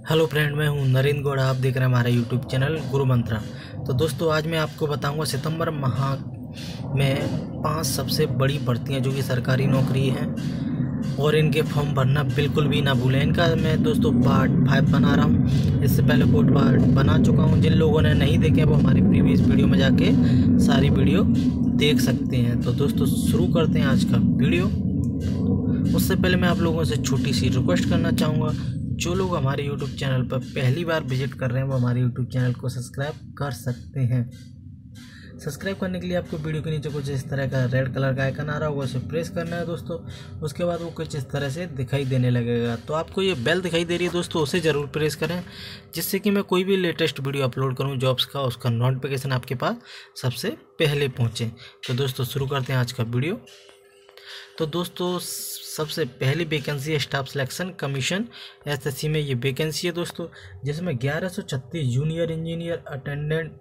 Hello friend, मैं हूं नरेंद्र गौड़ा। आप देख रहे हैं हमारा यूट्यूब चैनल गुरु मंत्रा। तो दोस्तों, आज मैं आपको बताऊंगा सितंबर माह में 5 सबसे बड़ी भर्तियां जो कि सरकारी नौकरी हैं, और इनके फॉर्म भरना बिल्कुल भी ना भूलें। इनका मैं दोस्तों पार्ट 5 बना रहा हूं। इससे पहले 4 पार्ट बना चुका हूं। जिन लोगों ने नहीं देखे वो हमारी प्रीवियस वीडियो में जाके सारी वीडियो देख सकते हैं। तो दोस्तों, शुरू करते हैं आज का वीडियो। उससे पहले मैं आप लोगों से छोटी सी रिक्वेस्ट करना चाहूँगा, जो लोग हमारे YouTube चैनल पर पहली बार विजिट कर रहे हैं वो हमारे YouTube चैनल को सब्सक्राइब कर सकते हैं। सब्सक्राइब करने के लिए आपको वीडियो के नीचे कुछ इस तरह का रेड कलर का आइकन आ रहा होगा, उसे प्रेस करना है दोस्तों। उसके बाद वो कुछ इस तरह से दिखाई देने लगेगा। तो आपको ये बेल दिखाई दे रही है दोस्तों, उसे ज़रूर प्रेस करें, जिससे कि मैं कोई भी लेटेस्ट वीडियो अपलोड करूँ जॉब्स का, उसका नोटिफिकेशन आपके पास सबसे पहले पहुँचे। तो दोस्तों, शुरू करते हैं आज का वीडियो। तो दोस्तों, सबसे पहली वैकेंसी है स्टाफ सिलेक्शन कमीशन एसएससी में। ये वैकेंसी है दोस्तों, जिसमें 1136 junior engineer attendant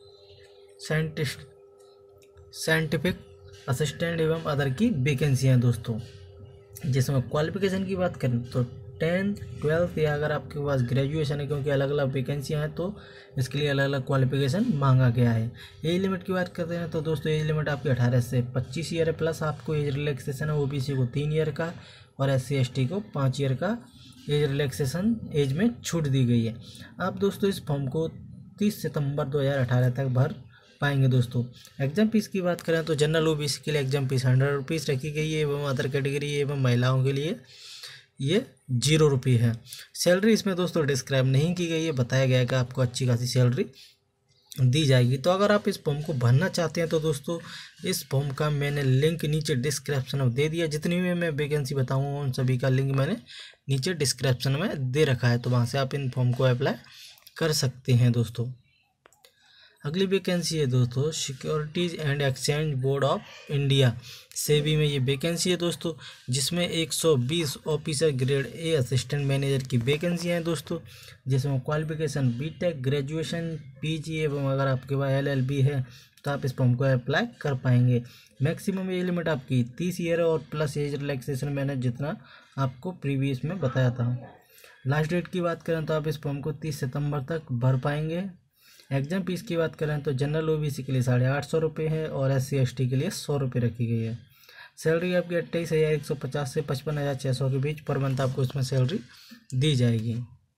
scientific assistant एवं अदर की वैकेंसियाँ हैं दोस्तों। जिसमें क्वालिफिकेशन की बात करें तो 10th 12th या अगर आपके पास ग्रेजुएशन है, क्योंकि अलग अलग वैकेंसियाँ हैं तो इसके लिए अलग अलग क्वालिफिकेशन मांगा गया है। एज लिमिट की बात करते हैं तो दोस्तों, एज लिमिट आपकी 18 से 25 ईयर है, प्लस आपको एज रिलैक्सेशन है ओबीसी को 3 ईयर का और SC ST को 5 ईयर का एज रिलैक्सेशन एज में छूट दी गई है। आप दोस्तों इस फॉर्म को 30 सितंबर 2018 तक भर पाएंगे दोस्तों। एग्जाम फीस की बात करें तो जनरल ओबीसी के लिए एग्जाम फीस 100 रुपीज़ रखी गई है, एवं अदर कैटेगरी एवं महिलाओं के लिए ये 0 रुपये है। सैलरी इसमें दोस्तों डिस्क्राइब नहीं की गई है, बताया गया है कि आपको अच्छी खासी सैलरी दी जाएगी। तो अगर आप इस फॉर्म को भरना चाहते हैं तो दोस्तों, इस फॉर्म का मैंने लिंक नीचे डिस्क्रिप्शन में दे दिया। जितनी भी मैं वैकेंसी बताऊँगा उन सभी का लिंक मैंने नीचे डिस्क्रिप्शन में दे रखा है, तो वहाँ से आप इन फॉर्म को अप्लाई कर सकते हैं दोस्तों। अगली वैकेंसी है दोस्तों Securities and Exchange Board of India SEBI में। ये वैकेंसी है दोस्तों, जिसमें 120 officer grade A assistant manager की वैकेंसी हैं दोस्तों। जिसमें क्वालिफिकेशन बीटेक ग्रेजुएशन PG एवं अगर आपके पास LLB है तो आप इस फॉर्म को अप्लाई कर पाएंगे। मैक्सिमम एज लिमिट आपकी 30 ईयर है, और प्लस एज रिलैक्सेशन मैंने जितना आपको प्रीवियस में बताया था। लास्ट डेट की बात करें तो आप इस फॉर्म को 30 सितंबर तक भर पाएंगे। एग्जाम फीस की बात करें तो जनरल ओबीसी के लिए 850 रुपये है और SC ST के लिए 100 रुपये रखी गई है। सैलरी आपकी 28,150 से 55,600 के बीच पर मंथ आपको इसमें सैलरी दी जाएगी।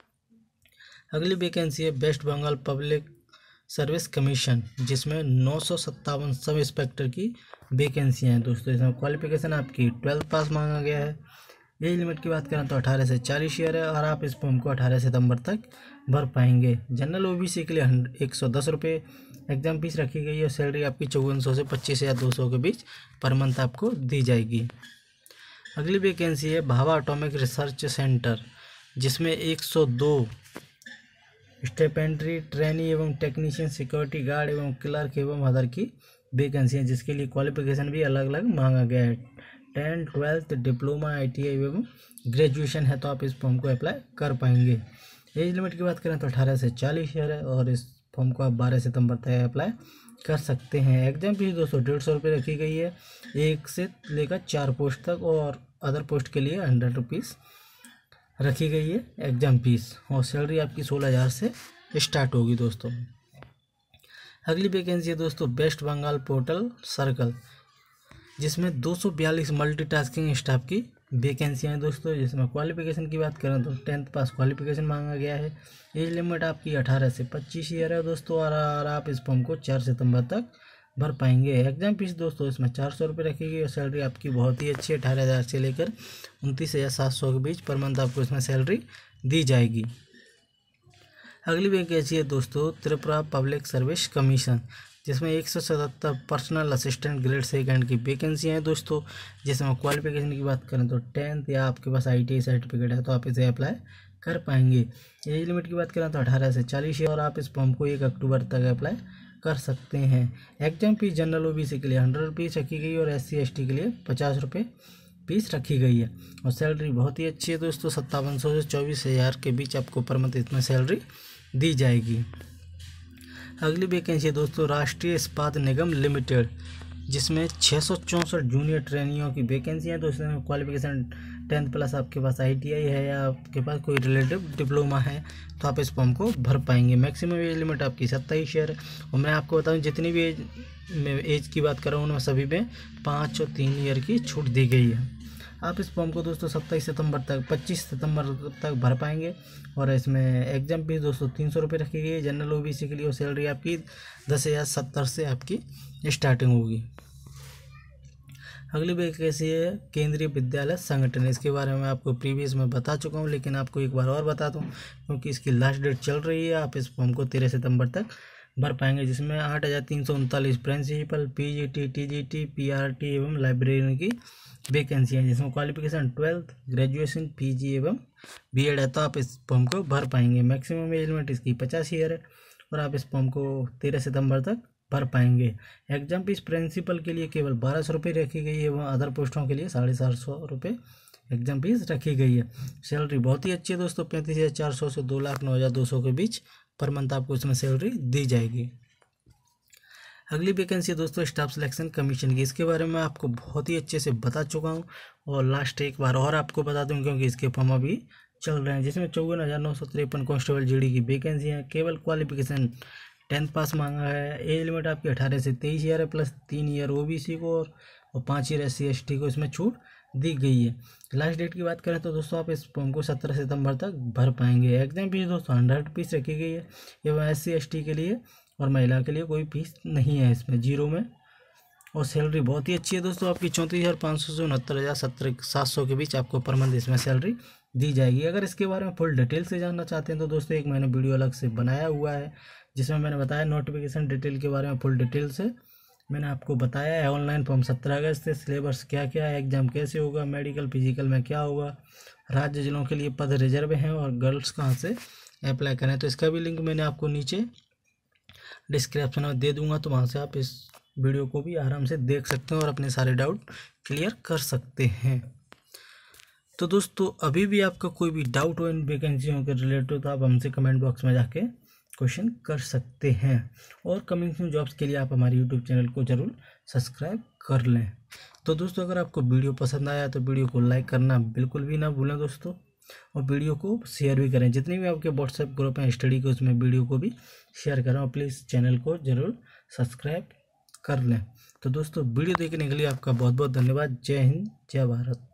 अगली वैकेंसी है West Bengal Public Service Commission, जिसमें 957 सब इंस्पेक्टर की वैकेंसियाँ हैं दोस्तों। इसमें क्वालिफिकेशन आपकी 12th पास मांगा गया है। एज लिमिट की बात करें तो 18 से 40 ईयर है, और आप इस फॉर्म को 18 सितंबर तक भर पाएंगे। जनरल ओबीसी के लिए 110 रुपये एग्जाम फीस रखी गई है। सैलरी आपकी 5400 से 25,200 के बीच पर मंथ आपको दी जाएगी। अगली वैकेंसी है भाभा एटॉमिक रिसर्च सेंटर, जिसमें 102 स्टेपेंट्री ट्रेनी एवं टेक्नीशियन सिक्योरिटी गार्ड एवं क्लर्क एवं अदर की वैकेंसी है, जिसके लिए क्वालिफिकेशन भी अलग अलग मांगा गया है। 10th 12th डिप्लोमा ITI एवं ग्रेजुएशन है, तो आप इस फॉर्म को अप्लाई कर पाएंगे। एज लिमिट की बात करें तो 18 से 40 ईयर है, और इस फॉर्म को आप 12 सितंबर तक अप्लाई कर सकते हैं। एग्जाम फीस दोस्तों 150 रुपये रखी गई है 1 से लेकर 4 पोस्ट तक, और अदर पोस्ट के लिए 100 रुपीज़ रखी गई है एग्जाम फीस, और सैलरी आपकी 16,000 से स्टार्ट होगी दोस्तों। अगली वैकेंसी है दोस्तों वेस्ट बंगाल पोर्टल सर्कल, जिसमें 242 मल्टीटास्किंग स्टाफ की वैकेंसियाँ हैं दोस्तों। जिसमें क्वालिफिकेशन की बात करें तो 10th पास क्वालिफिकेशन मांगा गया है। एज लिमिट आपकी 18 से 25 ईयर है दोस्तों, और आप इस फॉर्म को 4 सितंबर तक भर पाएंगे। एग्जाम फीस दोस्तों इसमें 400 रुपये रखी गई, और सैलरी आपकी बहुत ही अच्छी है, 18,000 से लेकर 29,700 के बीच पर मंथ आपको इसमें सैलरी दी जाएगी। अगली वैकेंसी है दोस्तों त्रिपुरा पब्लिक सर्विस कमीशन, जिसमें 177 पर्सनल असिस्टेंट ग्रेड 2 की वैकेंसियाँ हैं दोस्तों। जिसमें क्वालिफिकेशन की बात करें तो 10th या आपके पास ITI सर्टिफिकेट है तो आप इसे अप्लाई कर पाएंगे। एज लिमिट की बात करें तो 18 से 40 है, और आप इस फॉर्म को 1 अक्टूबर तक अप्लाई कर सकते हैं। एग्जाम फीस जनरल ओबीसी के लिए 100 रुपीज़ रखी गई है, और SC ST के लिए 50 रुपये फीस रखी गई है। और सैलरी बहुत ही अच्छी है दोस्तों, 5700 से 24,000 के बीच आपको पर मंथ इसमें सैलरी दी जाएगी। अगली वैकेंसी है दोस्तों राष्ट्रीय इस्पात निगम लिमिटेड, जिसमें 664 जूनियर ट्रेनियों की वैकेंसी है दोस्तों। क्वालिफिकेशन 10th प्लस आपके पास ITI है या आपके पास कोई रिलेटिव डिप्लोमा है तो आप इस फॉर्म को भर पाएंगे। मैक्सिमम एज लिमिट आपकी 27 ईयर है। और मैं आपको बताऊं जितनी भी एज की बात कर रहा हूँ उनमें सभी में 5 और 3 ईयर की छूट दी गई है। आप इस फॉर्म को दोस्तों 25 सितंबर तक भर पाएंगे। और इसमें एग्जाम फीस दोस्तों 300 रुपये रखी गई है जनरल OBC के लिए। और सैलरी आपकी 10,070 से आपकी स्टार्टिंग होगी। अगली वैकेंसी है केंद्रीय विद्यालय संगठन। इसके बारे में आपको प्रीवियस में बता चुका हूँ, लेकिन आपको एक बार और बता दूँ क्योंकि इसकी लास्ट डेट चल रही है। आप इस फॉर्म को 13 सितंबर तक भर पाएंगे, जिसमें 8,339 प्रिंसिपल, PGT, TGT, PRT एवं लाइब्रेरियन की वैकेंसी है, जिसमें क्वालिफिकेशन 12th ग्रेजुएशन, PG एवं BEd है। तो आप इस फॉर्म को भर पाएंगे। मैक्सिमम एज लिमिट इसकी 50 ईयर है। और आप इस फॉर्म को 13 सितंबर तक भर पाएंगे। एग्जाम फीस प्रिंसिपल के लिए केवल 1200 रुपये रखी गई है एवं अदर पोस्टों के लिए 450 रुपये एग्जाम फीस रखी गई है। सैलरी बहुत ही अच्छी है दोस्तों, 35,400 से 2,09,200 के बीच पर मंथ आपको इसमें सैलरी दी जाएगी। अगली वैकेंसी दोस्तों स्टाफ सिलेक्शन कमीशन की। इसके बारे में आपको बहुत ही अच्छे से बता चुका हूँ और लास्ट एक बार और आपको बता दूँ क्योंकि इसके फॉर्म अभी चल रहे हैं, जिसमें 54,953 कांस्टेबल GD की वैकेंसी है। केवल क्वालिफिकेशन 10th पास मांगा है। एज लिमिट आपकी 18 से 23 ईयर है, प्लस 3 ईयर OBC को और 5 ईयर SC ST को इसमें छूट दी गई है। लास्ट डेट की बात करें तो दोस्तों आप इस फॉर्म को 17 सितंबर तक भर पाएंगे। एग्जाम फीस दोस्तों 100 फीस रखी गई है एवं SC ST के लिए और महिला के लिए कोई फीस नहीं है इसमें, 0 में। और सैलरी बहुत ही अच्छी है दोस्तों, आपकी 34,500 से 69,700 के बीच आपको पर मंथ इसमें सैलरी दी जाएगी। अगर इसके बारे में फुल डिटेल से जानना चाहते हैं तो दोस्तों एक मैंने वीडियो अलग से बनाया हुआ है, जिसमें मैंने बताया नोटिफिकेशन डिटेल के बारे में। फुल डिटेल से मैंने आपको बताया है। ऑनलाइन फॉर्म 17 अगस्त से, सिलेबस क्या क्या है, एग्जाम कैसे होगा, मेडिकल फिजिकल में क्या होगा, राज्य जिलों के लिए पद रिजर्व हैं और गर्ल्स कहाँ से अप्लाई करें। तो इसका भी लिंक मैंने आपको नीचे डिस्क्रिप्शन में दे दूंगा, तो वहाँ से आप इस वीडियो को भी आराम से देख सकते हैं और अपने सारे डाउट क्लियर कर सकते हैं। तो दोस्तों अभी भी आपका कोई भी डाउट हो इन वैकेंसियों के रिलेटेड तो आप हमसे कमेंट बॉक्स में जाके क्वेश्चन कर सकते हैं। और कमिंग सून जॉब्स के लिए आप हमारे YouTube चैनल को ज़रूर सब्सक्राइब कर लें। तो दोस्तों अगर आपको वीडियो पसंद आया तो वीडियो को लाइक करना बिल्कुल भी ना भूलें दोस्तों, और वीडियो को शेयर भी करें। जितने भी आपके WhatsApp ग्रुप हैं स्टडी के उसमें वीडियो को भी शेयर करें और प्लीज़ चैनल को ज़रूर सब्सक्राइब कर लें। तो दोस्तों वीडियो देखने के लिए आपका बहुत बहुत धन्यवाद। जय हिंद, जय भारत।